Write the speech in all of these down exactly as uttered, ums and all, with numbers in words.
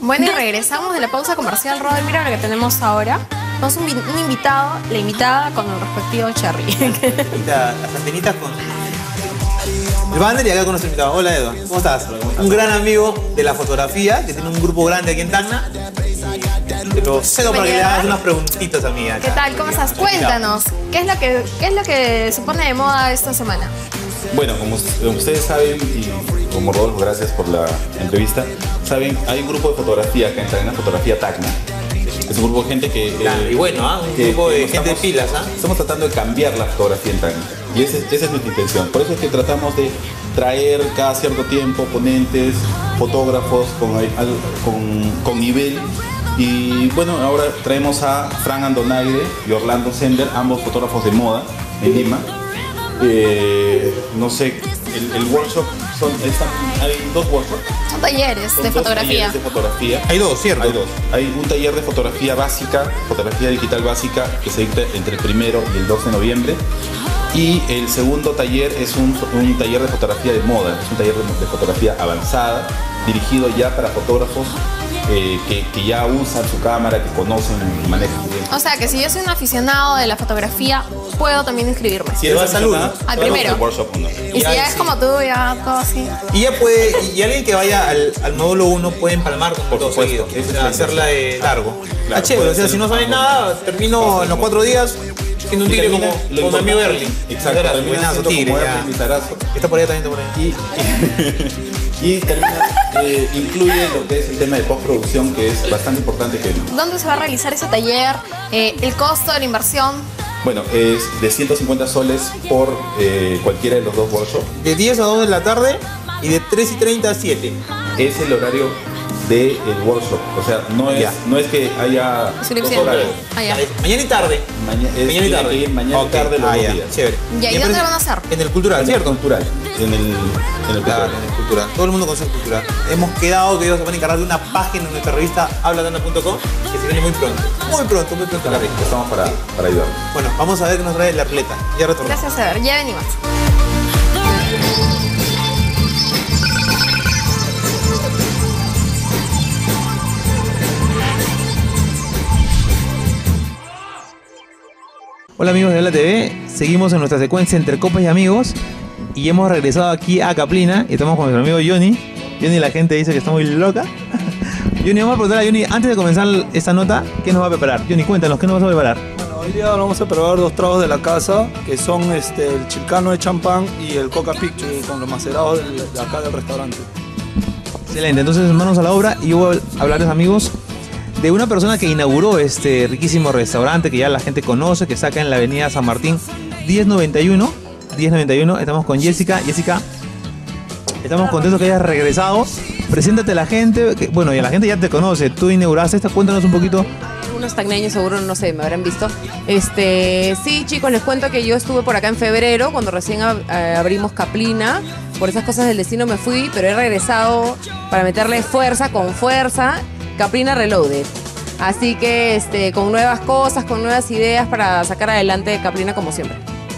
Bueno, y regresamos de la pausa comercial, Robert. Mira lo que tenemos ahora. Tenemos un, un invitado, la invitada con el respectivo cherry. Las, las antenitas con el banner y acá con nuestro invitado. Hola, Edward. ¿Cómo estás? Un gran amigo de la fotografía, que tiene un grupo grande aquí en Tacna. Te lo cedo para que le hagas unas preguntitas a mí. ¿Qué tal? ¿Cómo estás? Cuéntanos, ¿qué es lo que, qué es lo que se pone de moda esta semana? Bueno, como, como ustedes saben, y como Rodolfo, gracias por la entrevista, saben, hay un grupo de fotografía acá en Tacna, Fotografía Tacna. Es un grupo de gente que... Eh, y bueno, ¿eh? un que, grupo de que gente estamos, de pilas. ¿eh? Estamos tratando de cambiar la fotografía en Tacna. Y esa, esa es nuestra intención. Por eso es que tratamos de traer cada cierto tiempo ponentes, fotógrafos con, con, con nivel. Y bueno, ahora traemos a Fran Andonaire y Orlando Sender, ambos fotógrafos de moda en Lima. Eh, no sé, el, el workshop, son, están, hay dos workshops. Son talleres son de dos fotografía. Talleres de fotografía. Hay dos, ¿cierto? Hay dos. Hay un taller de fotografía básica, fotografía digital básica, que se dicta entre el primero y el dos de noviembre. Y el segundo taller es un, un taller de fotografía de moda, es un taller de, de fotografía avanzada, dirigido ya para fotógrafos eh, que, que ya usan su cámara, que conocen y manejan bien. O sea, que si yo soy un aficionado de la fotografía, puedo también inscribirme. Si eres vas al uno, al primero. Workshop uno. Y si ya es como tú, ya todo así. Y ya puede, y alguien que vaya al, al módulo uno puede empalmar con Por todo supuesto, seguido, esa es la hacerla de largo. Claro, ah, chévere, o sea, puede si no ser- sabes nada, termino en los cuatro días siendo un Y tigre termina como, lo como mi amigo importante- Erling. Exacto, Era, termina buenazo, siendo tigre, como ya. Erling Lizarazo. Está por allá también, está por allá. Y, y, y termina, eh, incluye lo que es el tema de postproducción, que es bastante importante. Que, ¿Dónde se va a realizar ese taller? Eh, ¿El costo de la inversión? bueno, es de ciento cincuenta soles por eh, cualquiera de los dos workshops. De diez a dos de la tarde y de tres y treinta a siete. Es el horario del workshop. O sea, no es, Ya. no es que haya dos Inscripción. horarios. Ah, ya. Mañana y tarde. Maña- es- Mañana y tiene tarde. que ir mañana y Ok, tarde los ah, dos ya, días. chévere. Ya, ¿y me dónde parece- lo van a hacer? En el cultural, En el ¿cierto? cultural. En el, en el Claro, cultural. en el cultural. Todo el mundo conoce el cultural. Hemos quedado que ellos se van a encargar de una página en nuestra revista hablatana punto com que se viene muy pronto. Muy pronto, muy pronto la revista. Estamos para, para ayudar. Bueno, vamos a ver qué nos trae la atleta. Ya retornamos. Gracias, Eder. Ya venimos. Hola amigos de Habla T V, seguimos en nuestra secuencia entre copas y amigos y hemos regresado aquí a Caplina y estamos con nuestro amigo Johnny. Johnny, la gente dice que está muy loca. Johnny, vamos a preguntar a Johnny, antes de comenzar esta nota, ¿qué nos va a preparar? Johnny, cuéntanos, ¿qué nos vas a preparar? Bueno, hoy día vamos a probar dos tragos de la casa, que son este, el chilcano de champán y el coca picture, con los macerados del- de acá del restaurante. Excelente, entonces manos a la obra y yo voy a hablarles, amigos, de una persona que inauguró este riquísimo restaurante que ya la gente conoce, que está acá en la avenida San Martín diez noventa y uno. diez noventa y uno, estamos con Jessica. Jessica, estamos contentos que hayas regresado. Preséntate a la gente, que, bueno, y a la gente ya te conoce, tú inauguraste esta, cuéntanos un poquito. Unos tacneños seguro, no sé, me habrán visto. Este, sí, chicos, les cuento que yo estuve por acá en febrero, cuando recién ab- eh, abrimos Caplina. Por esas cosas del destino me fui, pero he regresado para meterle fuerza, con fuerza, Caplina Reloaded. Así que este, con nuevas cosas, con nuevas ideas para sacar adelante Caplina como siempre.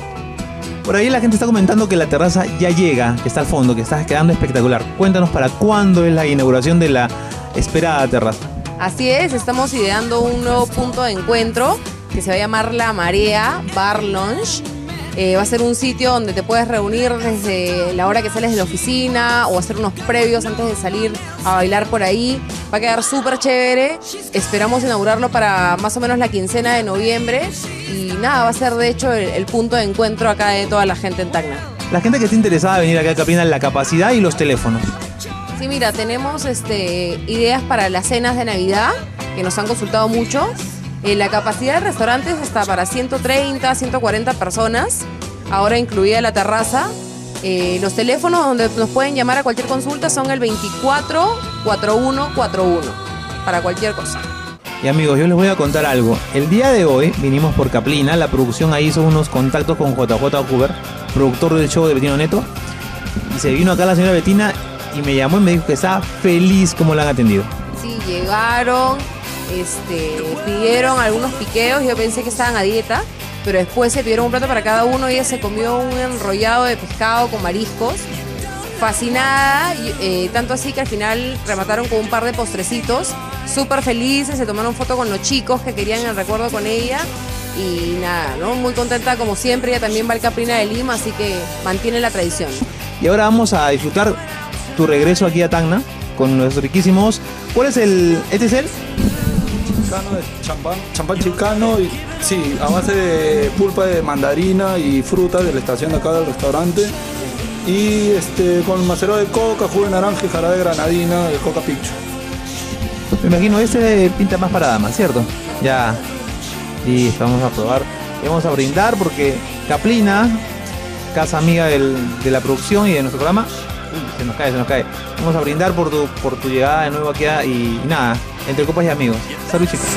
Por ahí la gente está comentando que la terraza ya llega, que está al fondo, que está quedando espectacular. Cuéntanos para cuándo es la inauguración de la esperada terraza. Así es, estamos ideando un nuevo punto de encuentro que se va a llamar La Marea Bar Lounge. Eh, va a ser un sitio donde te puedes reunir desde la hora que sales de la oficina o hacer unos previos antes de salir a bailar por ahí. Va a quedar súper chévere. Esperamos inaugurarlo para más o menos la quincena de noviembre. Y nada, va a ser de hecho el, el punto de encuentro acá de toda la gente en Tacna. La gente que esté interesada en venir acá a Caplina, la capacidad y los teléfonos. Sí, mira, tenemos este, ideas para las cenas de Navidad, que nos han consultado mucho. Eh, la capacidad del restaurante es hasta para ciento treinta, ciento cuarenta personas, ahora incluida la terraza. Eh, los teléfonos donde nos pueden llamar a cualquier consulta son el veinticuatro, cuarenta y uno cuarenta y uno, para cualquier cosa. Y amigos, yo les voy a contar algo. El día de hoy vinimos por Caplina, la producción ahí hizo unos contactos con J J Cooper, productor del show de Betino Neto, y se vino acá la señora Betina y me llamó y me dijo que estaba feliz como la han atendido. Sí, llegaron, este, pidieron algunos piqueos, yo pensé que estaban a dieta, pero después se pidieron un plato para cada uno y ella se comió un enrollado de pescado con mariscos. fascinada, y, eh, tanto así que al final remataron con un par de postrecitos, súper felices, se tomaron foto con los chicos que querían el recuerdo con ella. Y nada, ¿no? Muy contenta como siempre, ella también va al Caprina de Lima, así que mantiene la tradición. Y ahora vamos a disfrutar tu regreso aquí a Tacna con los riquísimos. ¿Cuál es el? ¿Este es el? Chilcano de champán, champán chilcano, y sí, a base de pulpa de mandarina y frutas de la estación de acá del restaurante. Y este, con macerado de coca, jugo de naranja y jarabe de granadina de Coca Picchu. Me imagino este pinta más para damas, ¿cierto? Ya. Y vamos a probar. Y vamos a brindar porque Caplina, casa amiga del, de la producción y de nuestro programa. Uy, se nos cae, se nos cae. Vamos a brindar por tu, por tu llegada de nuevo aquí a, y, y nada, entre copas y amigos. Salud, chicos.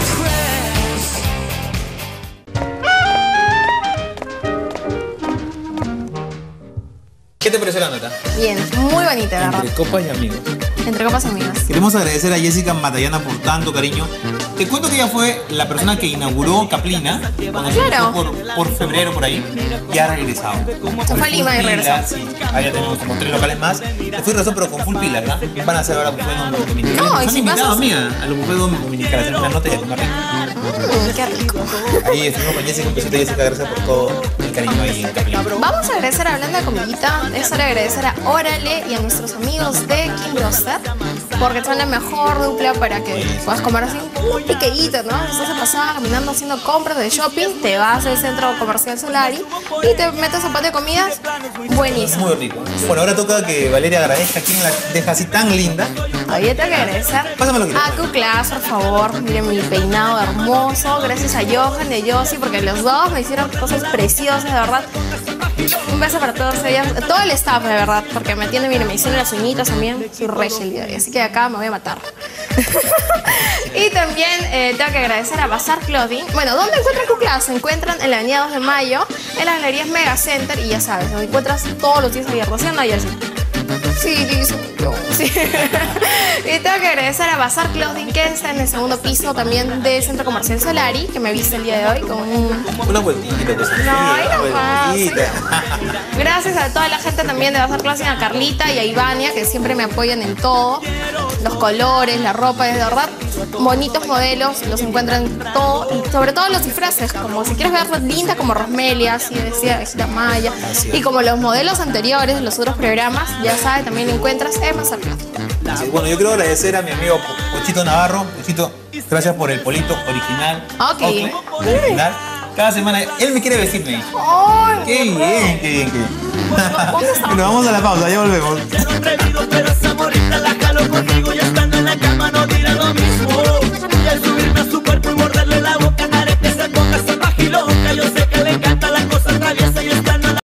¿Qué te pareció la nota? Bien, muy bonita, la verdad. Entre copas y amigos. Entre copas y amigos. Queremos agradecer a Jessica Matallana por tanto cariño. Te cuento que ella fue la persona que inauguró Caplina cuando se Claro. empezó por, por febrero por ahí. Ya ha regresado. Se fue a Lima y regresó. Sí, ahí ya tenemos como tres locales más. Se fue y regresó pero con full pila, ¿verdad? Van a hacer ahora buffet dominical. No, y Nos si han invitado pasas- a mí a los buffet dominical a hacer una nota y a tomar rico. Mm, qué rico. Ahí estuvimos con Jessica, un besito Jessica, gracias por todo el cariño ahí en Caplina. Vamos a agradecer, hablando de comidita, es hora de agradecer a Órale y a nuestros amigos de King Roster, porque son la mejor dupla para que puedas comer así un piqueíto, ¿no? Estás de pasada caminando haciendo compras de shopping, te vas al centro comercial Solari y te metes a un patio de comidas, buenísimo. Muy rico. Bueno, ahora toca que Valeria agradezca a quien la deja así tan linda. Oye, tengo que agradecer Pásamelo, Kira. a Q-Class, por favor. Miren mi peinado hermoso. Gracias a Johan y a Yossi, porque los dos me hicieron cosas preciosas, de verdad. Un beso para todos ellos, todo el staff, de verdad, porque me atienden, miren, me hicieron las uñitas también. Soy rey el día de hoy, así que acá me voy a matar. Y también eh, tengo que agradecer a Bazar Clothing. Bueno, ¿dónde encuentran Q-Class? Se encuentran en la avenida dos de mayo, en las galerías Mega Center, y ya sabes, lo encuentras todos los días abiertos, ¿sí o no, Yossi? Sí, dice yo, sí. Y tengo que agradecer a Bazar Clothing, que está en el segundo piso también del Centro Comercial Solari, que me viste el día de hoy con un... Una vueltita, pues. No, ahí una nomás. vueltita. Gracias a toda la gente también de Bazar Clothing, a Carlita y a Ivania, que siempre me apoyan en todo. Los colores, la ropa, es de verdad bonitos modelos, los encuentran todo, y sobre todo los disfraces, como si quieres verlos linda como Rosmelia, así decía Ejita Maya, y como los modelos anteriores de los otros programas, ya sabes, también encuentras en Bazar Clothing. Sí, bueno, yo quiero agradecer a mi amigo Pochito Navarro. Pochito, gracias por el polito original. Ok. Oakley, original. Cada semana, él me quiere vestir, me dice. ¡Ay, Qué bien, qué bien, qué bien. ¿Dónde está? Bueno, vamos a la pausa, ya volvemos.